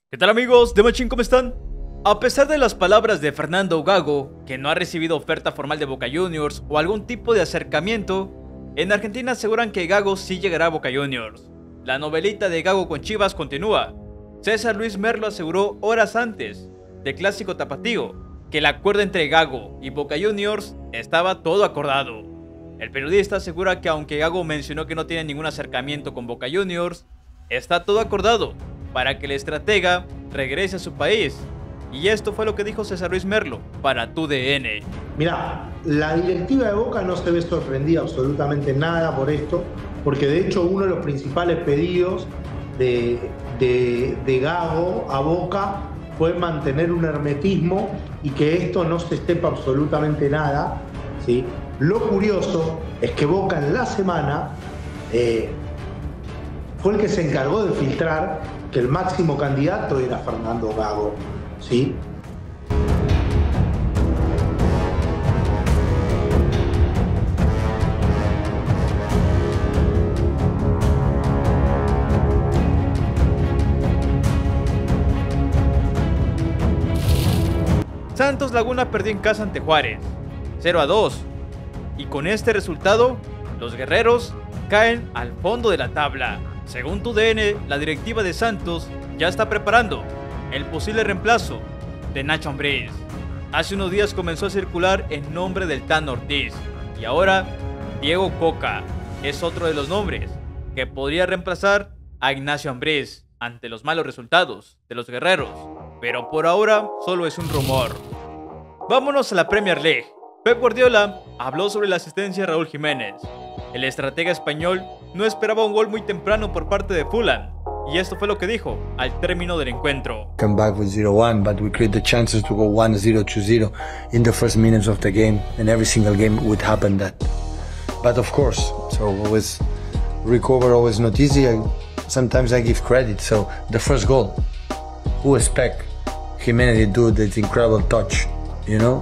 ¿Qué tal amigos de Machín? ¿Cómo están? A pesar de las palabras de Fernando Gago, que no ha recibido oferta formal de Boca Juniors o algún tipo de acercamiento, en Argentina aseguran que Gago sí llegará a Boca Juniors. La novelita de Gago con Chivas continúa. César Luis Merlo aseguró horas antes del clásico tapatío que el acuerdo entre Gago y Boca Juniors estaba todo acordado. El periodista asegura que aunque Gago mencionó que no tiene ningún acercamiento con Boca Juniors, está todo acordado para que el estratega regrese a su país. Y esto fue lo que dijo César Luis Merlo para TUDN. Mirá, la directiva de Boca no se ve sorprendida absolutamente nada por esto, porque de hecho uno de los principales pedidos de Gago a Boca fue mantener un hermetismo y que esto no se sepa absolutamente nada, ¿sí? Lo curioso es que Boca en la semana fue el que se encargó de filtrar que el máximo candidato era Fernando Gago, ¿sí? Santos Laguna perdió en casa ante Juárez, 0-2, y con este resultado, los guerreros caen al fondo de la tabla. Según TUDN, la directiva de Santos ya está preparando el posible reemplazo de Nacho Ambriz. Hace unos días comenzó a circular el nombre del Tan Ortiz, y ahora Diego Coca es otro de los nombres que podría reemplazar a Ignacio Ambriz ante los malos resultados de los guerreros, pero por ahora solo es un rumor. Vámonos a la Premier League. Pep Guardiola habló sobre la asistencia de Raúl Jiménez. El estratega español no esperaba un gol muy temprano por parte de Fulham, y esto fue lo que dijo al término del encuentro. Come back with 0-1, but we create the chances to go 1-0, 2-0 in the first minutes of the game, and every single game would happen that. But of course, so always recover, always not easy. Sometimes I give credit. So the first goal, who expect Jimenez do that incredible touch, you know?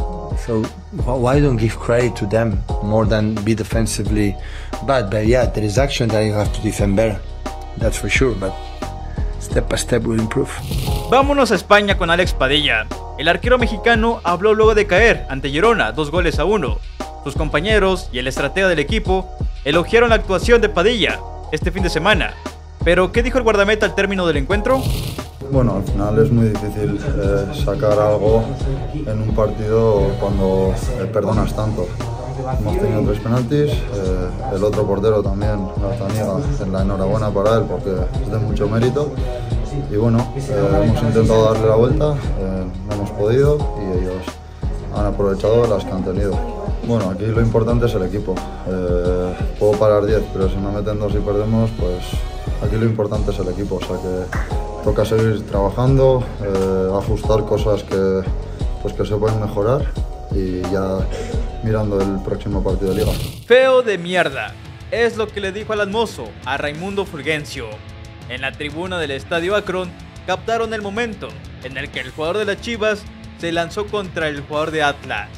So why don't give credit to them more than be defensively bad? But yeah, there is action that you have to defend better. That's for sure, but step by step will improve. Vámonos a España con Alex Padilla. El arquero mexicano habló luego de caer ante Girona 2-1. Sus compañeros y el estratega del equipo elogiaron la actuación de Padilla este fin de semana. Pero, ¿qué dijo el guardameta al término del encuentro? Bueno, al final es muy difícil sacar algo en un partido cuando perdonas tanto. Hemos tenido 3 penaltis, el otro portero también, Artaniega, en la enhorabuena para él porque es de mucho mérito. Y bueno, hemos intentado darle la vuelta, no hemos podido y ellos han aprovechado las que han tenido. Bueno, aquí lo importante es el equipo. Puedo parar 10, pero si me meten 2 y perdemos, pues aquí lo importante es el equipo. O sea que toca seguir trabajando, ajustar cosas que se pueden mejorar y ya mirando el próximo partido de liga. Feo de mierda, es lo que le dijo Alan Mozo a Raimundo Fulgencio. En la tribuna del Estadio Akron captaron el momento en el que el jugador de las Chivas se lanzó contra el jugador de Atlas.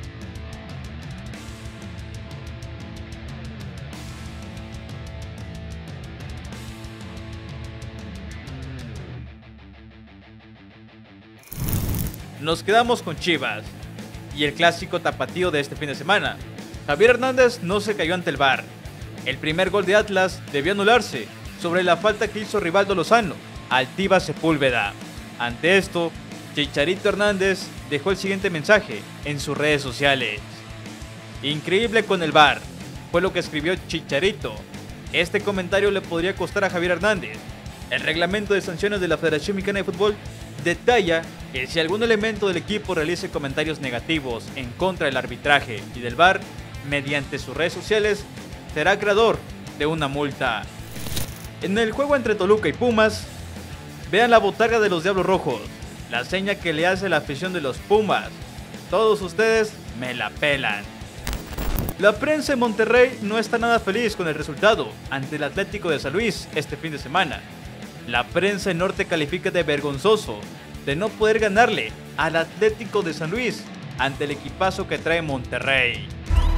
Nos quedamos con Chivas y el clásico tapatío de este fin de semana. Javier Hernández no se cayó ante el VAR. El primer gol de Atlas debió anularse sobre la falta que hizo Rivaldo Lozano al Tiva Sepúlveda. Ante esto, Chicharito Hernández dejó el siguiente mensaje en sus redes sociales. Increíble con el VAR, fue lo que escribió Chicharito. Este comentario le podría costar a Javier Hernández. El reglamento de sanciones de la Federación Mexicana de Fútbol detalla que si algún elemento del equipo realice comentarios negativos en contra del arbitraje y del VAR, mediante sus redes sociales, será creador de una multa. En el juego entre Toluca y Pumas, vean la botarga de los Diablos Rojos, la seña que le hace la afición de los Pumas. Todos ustedes me la pelan. La prensa en Monterrey no está nada feliz con el resultado ante el Atlético de San Luis este fin de semana. La prensa en norte califica de vergonzoso de no poder ganarle al Atlético de San Luis ante el equipazo que trae Monterrey.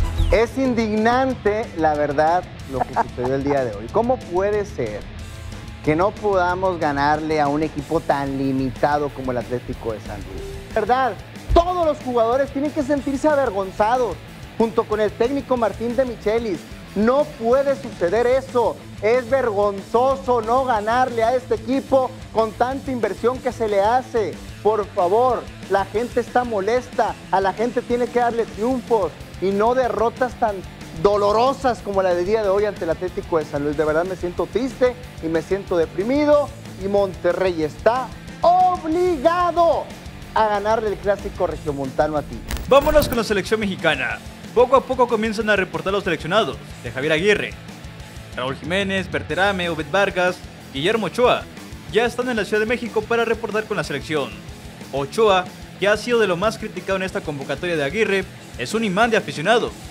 Es indignante, la verdad, lo que sucedió el día de hoy. ¿Cómo puede ser que no podamos ganarle a un equipo tan limitado como el Atlético de San Luis. ¿Verdad? Todos los jugadores tienen que sentirse avergonzados, junto con el técnico Martín de Michelis. No puede suceder eso. Es vergonzoso no ganarle a este equipo con tanta inversión que se le hace. Por favor, la gente está molesta, a la gente tiene que darle triunfos y no derrotas tan dolorosas como la del día de hoy ante el Atlético de San Luis. De verdad me siento triste y me siento deprimido, y Monterrey está obligado a ganarle el clásico regiomontano a ti. Vámonos con la selección mexicana. Poco a poco comienzan a reportar los seleccionados de Javier Aguirre. Raúl Jiménez, Berterame, Obed Vargas, Guillermo Ochoa ya están en la Ciudad de México para reportar con la selección. Ochoa, que ha sido de lo más criticado en esta convocatoria de Aguirre, es un imán de aficionados.